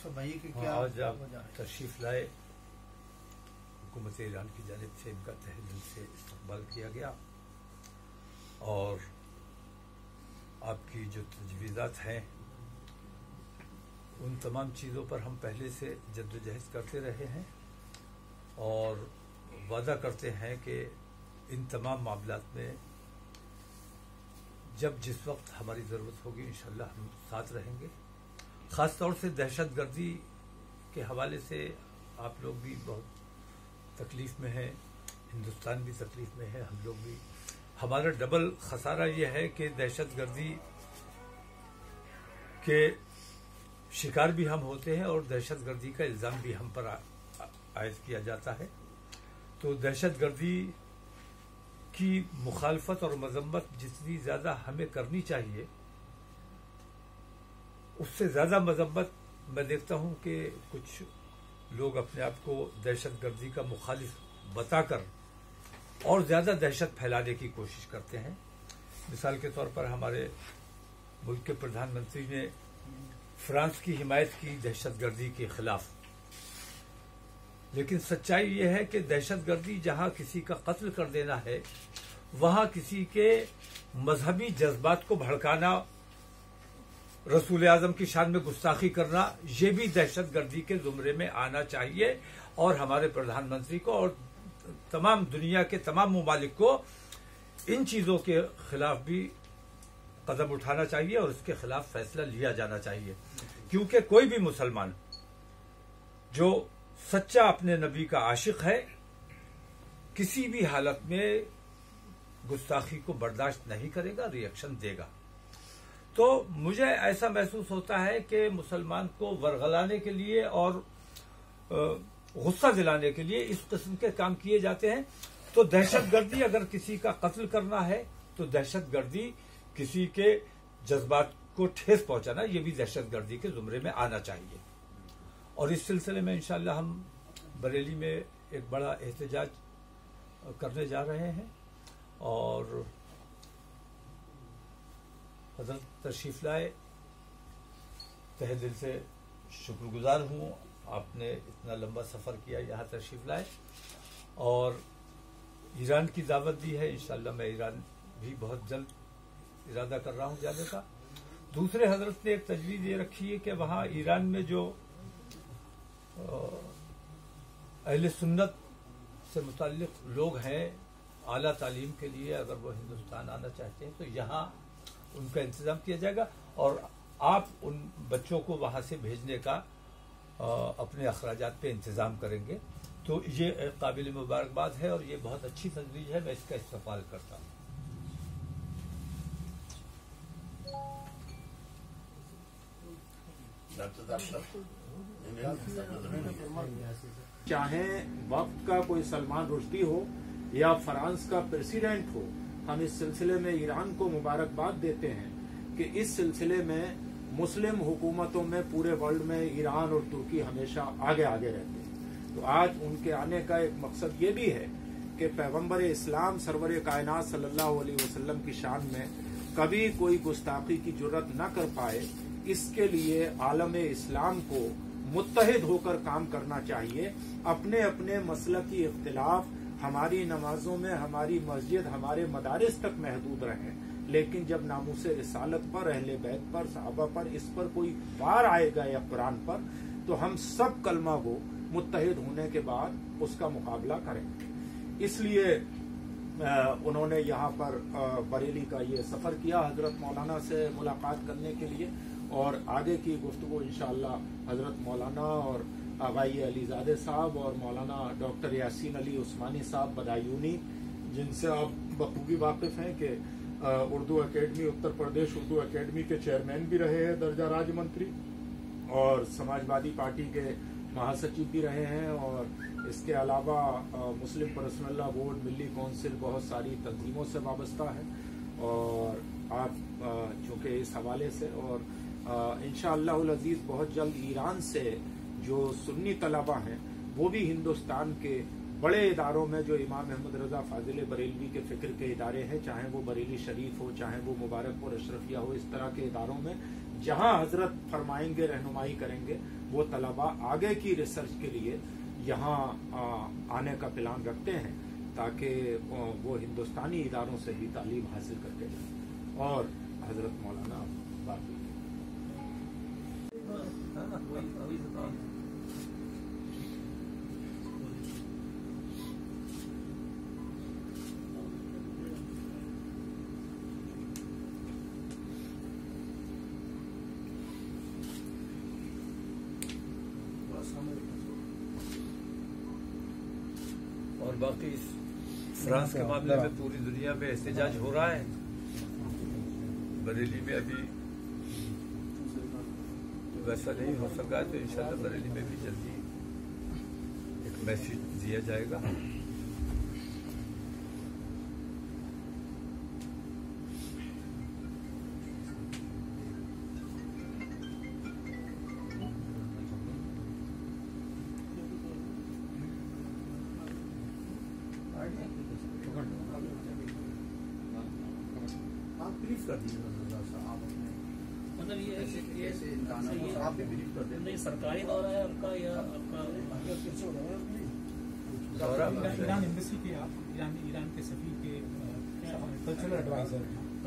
फरमाइए कि क्या आज आप तशरीफ लाए। हुकूमत ईरान की जानिब से इनका तहे दिल से इस्तकबाल किया गया और आपकी जो तजवीज़ात हैं उन तमाम चीज़ों पर हम पहले से जद्दोजहद करते रहे हैं और वादा करते हैं कि इन तमाम मामलात में जब जिस वक्त हमारी ज़रूरत होगी इंशाअल्लाह हम साथ रहेंगे। ख़ास तौर से दहशतगर्दी के हवाले से आप लोग भी बहुत तकलीफ़ में हैं, हिंदुस्तान भी तकलीफ़ में है, हम लोग भी। हमारा डबल खसारा ये है कि दहशतगर्दी के शिकार भी हम होते हैं और दहशतगर्दी का इल्ज़ाम भी हम पर आयद किया जाता है। तो दहशतगर्दी की मुखालफत और मजम्मत जितनी ज़्यादा हमें करनी चाहिए उससे ज़्यादा मजम्मत मैं देखता हूं कि कुछ लोग अपने आप को दहशतगर्दी का मुखालिफ बताकर और ज़्यादा दहशत फैलाने की कोशिश करते हैं। मिसाल के तौर पर हमारे मुल्क के प्रधानमंत्री ने फ्रांस की हिमायत की दहशतगर्दी के खिलाफ, लेकिन सच्चाई यह है कि दहशतगर्दी जहां किसी का कत्ल कर देना है वहां किसी के मजहबी जज्बात को भड़काना, रसूल आजम की शान में गुस्ताखी करना, ये भी दहशतगर्दी के जुमरे में आना चाहिए और हमारे प्रधानमंत्री को और तमाम दुनिया के तमाम मुमालिक को इन चीजों के खिलाफ भी कदम उठाना चाहिए और इसके खिलाफ फैसला लिया जाना चाहिए। क्योंकि कोई भी मुसलमान जो सच्चा अपने नबी का आशिक है किसी भी हालत में गुस्ताखी को बर्दाश्त नहीं करेगा, रिएक्शन देगा। तो मुझे ऐसा महसूस होता है कि मुसलमान को वरगलाने के लिए और गुस्सा दिलाने के लिए इस किस्म के काम किए जाते हैं। तो दहशतगर्दी अगर किसी का कत्ल करना है तो दहशतगर्दी किसी के जज्बात को ठेस पहुंचाना, यह भी दहशतगर्दी के जुमरे में आना चाहिए। और इस सिलसिले में इंशाअल्लाह हम बरेली में एक बड़ा एहतजाज करने जा रहे हैं और हजरत तशरीफ लाए, तहे दिल से शुक्रगुजार हूँ। आपने इतना लंबा सफ़र किया, यहाँ तशरीफ लाए और ईरान की दावत दी है। इंशाअल्लाह मैं ईरान भी बहुत जल्द इरादा कर रहा हूँ जाने का। दूसरे हजरत ने एक तजवीज़ ये रखी है कि वहाँ ईरान में जो अहले सुन्नत से मुताल्लिक लोग हैं आला तालीम के लिए, अगर वो हिंदुस्तान आना चाहते हैं तो यहाँ उनका इंतज़ाम किया जाएगा और आप उन बच्चों को वहाँ से भेजने का अपने अखराजात पे इंतज़ाम करेंगे। तो ये काबिल मुबारकबाद है और ये बहुत अच्छी तजवीज़ है, मैं इसका इस्तेमाल करता हूँ। चाहे वक्त का कोई सलमान रुश्दी हो या फ्रांस का प्रेसिडेंट हो, हम इस सिलसिले में ईरान को मुबारकबाद देते हैं कि इस सिलसिले में मुस्लिम हुकूमतों में पूरे वर्ल्ड में ईरान और तुर्की हमेशा आगे आगे रहते हैं। तो आज उनके आने का एक मकसद ये भी है कि पैगंबर इस्लाम सरवर कायनात सल्लल्लाहु अलैहि वसल्लम की शान में कभी कोई गुस्ताखी की जुर्रत न कर पाए, इसके लिए आलम इस्लाम को मुत्तहिद होकर काम करना चाहिए। अपने अपने मसलकी इख्तिलाफ हमारी नमाजों में, हमारी मस्जिद, हमारे मदारिस तक महदूद रहें, लेकिन जब नामूसे रिसालत पर, अहले बैत पर, सहाबा पर, इस पर कोई वार आएगा या कुरान पर, तो हम सब कलमा को मुत्तहिद होने के बाद उसका मुकाबला करेंगे। इसलिए उन्होंने यहाँ पर बरेली का ये सफर किया हजरत मौलाना से मुलाकात करने के लिए और आगे की गुफ्तगू इंशाअल्लाह हजरत मौलाना और आगाई अलीजादे साहब और मौलाना डॉक्टर यासीन अली उस्मानी साहब बदायूनी, जिनसे आप बखूबी वाकिफ हैं कि उर्दू एकेडमी, उत्तर प्रदेश उर्दू एकेडमी के चेयरमैन भी रहे हैं, दर्जा राज्य मंत्री, और समाजवादी पार्टी के महासचिव भी रहे हैं और इसके अलावा Muslim personal law board, Milli council, बहुत सारी तंजीमों से वाबस्ता है। और आप चूँकि इस हवाले से और इंशाअल्लाहुल अज़ीज़ बहुत जल्द ईरान से जो सुन्नी तलबा हैं वो भी हिंदुस्तान के बड़े इदारों में जो इमाम अहमद रजा फाजिल बरेलवी के फिक्र के इदारे हैं, चाहे वो बरेली शरीफ हो, चाहे वो मुबारकपुर अशरफिया हो, इस तरह के इदारों में जहां हजरत फरमाएंगे, रहनुमाई करेंगे, वो तलबा आगे की रिसर्च के लिए यहाँ आने का प्लान रखते हैं ताकि वो हिंदुस्तानी इदारों से ही तालीम हासिल करके जाए। और हजरत मौलाना बाकी और बाकी फ्रांस के मामले में पूरी दुनिया में एहतजाज हो रहा है। बरेली में अभी वैसा नहीं हो सका, तो इंशाल्लाह बरेली में भी जल्दी एक मैसेज दिया जाएगा। कर मतलब ये आप भी ब्रीफ कर दें। नहीं, सरकारी दौरा है आपका या आपका दौरा ईरान एम्बेसी के आप ईरान के सफीर के cultural advisor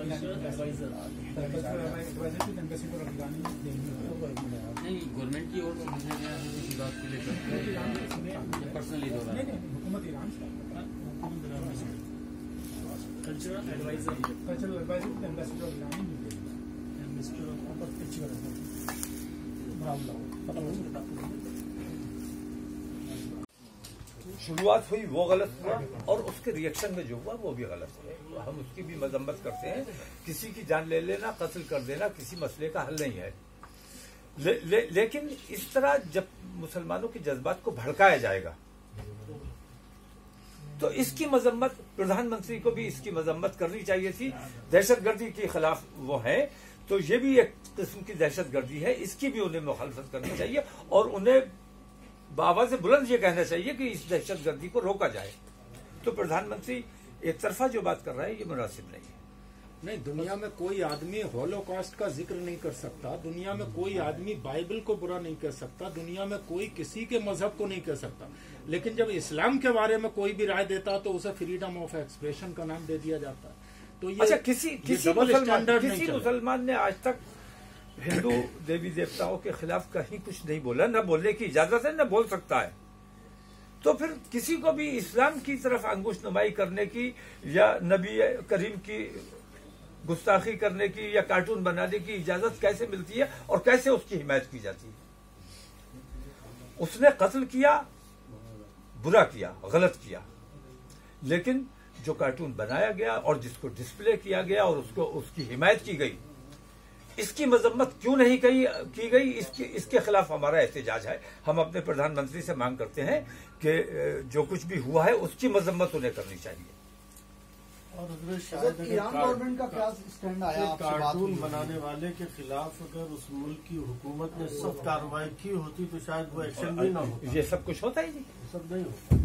ambassador of Iran नहीं, गवर्नमेंट की ओर से भेजा गया है इस बात को लेकर पर्सनली दौरा हुकूमत Iran cultural advisor ambassador of Iran शुरुआत हुई वो गलत हुआ, और उसके रिएक्शन में जो हुआ वो भी गलत हुआ। हम उसकी भी मजम्मत करते हैं। किसी की जान ले लेना, कत्ल कर देना किसी मसले का हल नहीं है। लेकिन इस तरह जब मुसलमानों के जज्बात को भड़काया जाएगा तो इसकी मजम्मत, प्रधानमंत्री को भी इसकी मजम्मत करनी चाहिए थी। दहशतगर्दी के खिलाफ वो है, तो ये भी एक किस्म की दहशतगर्दी है, इसकी भी उन्हें मुखालफत करनी चाहिए और उन्हें आवाज़ बुलंद ये कहना चाहिए कि इस दहशतगर्दी को रोका जाए। तो प्रधानमंत्री एक तरफा जो बात कर रहा है ये मुनासिब नहीं है। नहीं, दुनिया में कोई आदमी हॉलोकॉस्ट का जिक्र नहीं कर सकता, दुनिया में कोई आदमी बाइबल को बुरा नहीं कह सकता, दुनिया में कोई किसी के मजहब को नहीं कह सकता, लेकिन जब इस्लाम के बारे में कोई भी राय देता तो उसे फ्रीडम ऑफ एक्सप्रेशन का नाम दे दिया जाता है। तो ये अच्छा, किसी मुसलमान ने आज तक हिंदू देवी देवताओं के खिलाफ कहीं कुछ नहीं बोला, न बोलने की इजाजत है, न बोल सकता है। तो फिर किसी को भी इस्लाम की तरफ अंगुश नुमाई करने की या नबी करीम की गुस्ताखी करने की या कार्टून बनाने की इजाजत कैसे मिलती है और कैसे उसकी हिमायत की जाती है? उसने कत्ल किया, बुरा किया, गलत किया, लेकिन जो कार्टून बनाया गया और जिसको डिस्प्ले किया गया और उसको उसकी हिमायत की गई, इसकी मजम्मत क्यों नहीं की गई? इसके खिलाफ हमारा एहतजाज है। हम अपने प्रधानमंत्री से मांग करते हैं कि जो कुछ भी हुआ है उसकी मजम्मत उन्हें करनी चाहिए। और ईरान गवर्नमेंट का क्या स्टैंड आया? कार्टून बनाने वाले के खिलाफ अगर उस मुल्क की हुकूमत ने सख्त कार्रवाई की होती तो शायद वो एक्शन भी ना होता। ये सब कुछ होता ही नहीं, सब नहीं होता।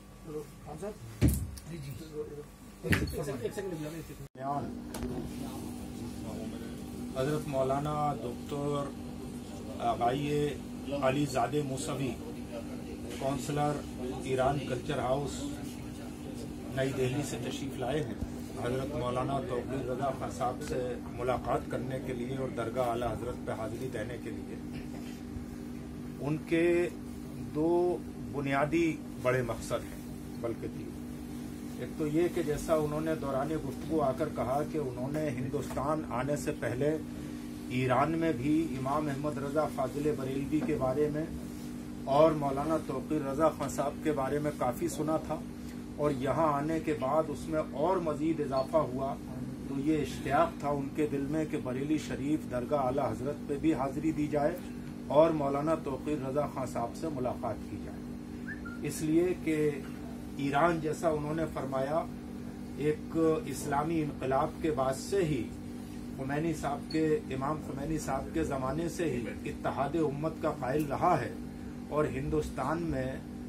हजरत मौलाना doctor Abaei Alizadeh Mousavi, counsellor Iran culture house नई दिल्ली से तशरीफ लाए हैं हजरत मौलाना तौकीर रजा खान साहब से मुलाकात करने के लिए और दरगाह आला हजरत पे हाजिरी देने के लिए। उनके दो बुनियादी बड़े मकसद हैं, बल्कि तीन। एक तो ये कि जैसा उन्होंने दौरान गुफ्तगू आकर कहा कि उन्होंने हिंदुस्तान आने से पहले ईरान में भी इमाम अहमद रजा फाजिल बरेलवी के बारे में और मौलाना तौकीर रजा खान साहब के बारे में काफ़ी सुना था, और यहाँ आने के बाद उसमें और मजीद इजाफा हुआ। तो ये इश्तियाक था उनके दिल में कि बरेली शरीफ दरगाह आला हजरत पे भी हाजिरी दी जाए और मौलाना तौकीर रजा खान साहब से मुलाकात की जाए, इसलिए कि ईरान, जैसा उन्होंने फरमाया, एक इस्लामी इनकलाब के बाद से ही खुमैनी साहब के, इमाम खुमैनी साहब के ज़माने से ही इत्तेहाद उम्मत का कायल रहा है, और हिंदुस्तान में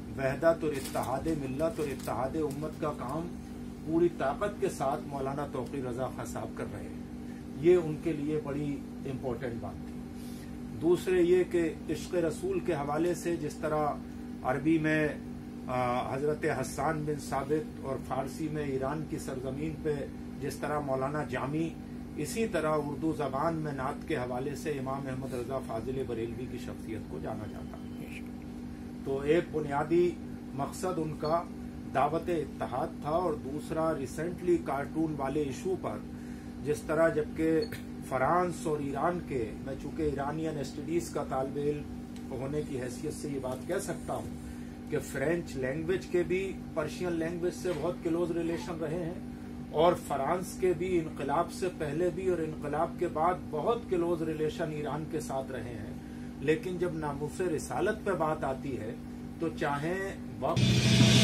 वहदत और इत्तेहाद मिल्लत और इत्तेहाद उम्मत का काम पूरी ताकत के साथ मौलाना तौक़ीर रज़ा खां साहब कर रहे हैं। ये उनके लिए बड़ी इम्पोर्टेंट बात थी। दूसरे ये कि इश्क़ रसूल के हवाले से जिस तरह अरबी में हज़रत हस्सान बिन साबित और फारसी में ईरान की सरजमीन पे जिस तरह मौलाना जामी, इसी तरह उर्दू ज़बान में नात के हवाले से इमाम अहमद रज़ा फाजिल बरेलवी की शख्सियत को जाना जाता है। तो एक बुनियादी मकसद उनका दावत इत्तेहाद था और दूसरा रिसेंटली कार्टून वाले इशू पर जिस तरह जबकि फ्रांस और ईरान के, मैं चूंकि ईरानियन स्टडीज का तालिब इल्म होने की हैसियत से ये बात कह सकता हूँ कि फ्रेंच लैंग्वेज के भी पर्शियन लैंग्वेज से बहुत क्लोज रिलेशन रहे हैं और फ्रांस के भी इनकलाब से पहले भी और इनकलाब के बाद बहुत क्लोज रिलेशन ईरान के साथ रहे हैं। लेकिन जब नामूस रिसालत पे बात आती है तो चाहे वक्त